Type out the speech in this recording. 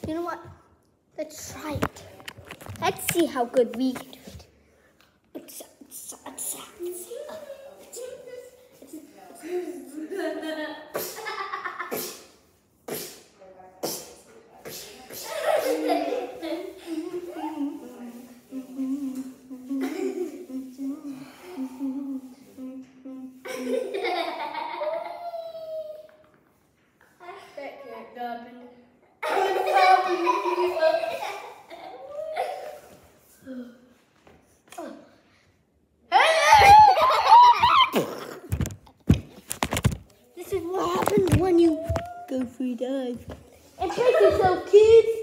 You know what? Let's try it. Let's see how good we can do it. This is what happens when you go free dive. And brace yourself, kids.